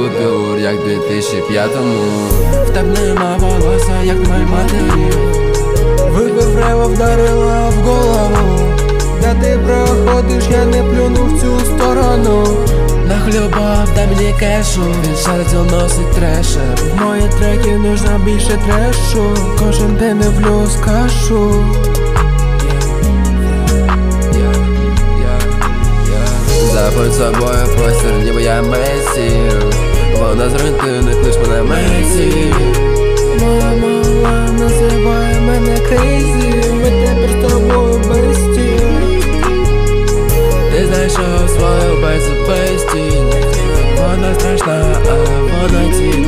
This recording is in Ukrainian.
купюр, як 2005-му. В тебе нема волосся, як в моїй матері. Випив рева, вдарила в голову. Де ти проходиш, я не плюну в цю сторону. Нахлюбав, дай мені кешу, він шарзіл носить трешер. В мої треки нужно більше трешу. Кожен день не влюз кашу. Заходь з собою в простір, ніби я Месі. Вона з рентини, клич мене Месі. Моя мала називає мене крейзі. Ми тепер з тобою бесті. Ти знайшов свою безпечність. Вона страшна, але вона ті.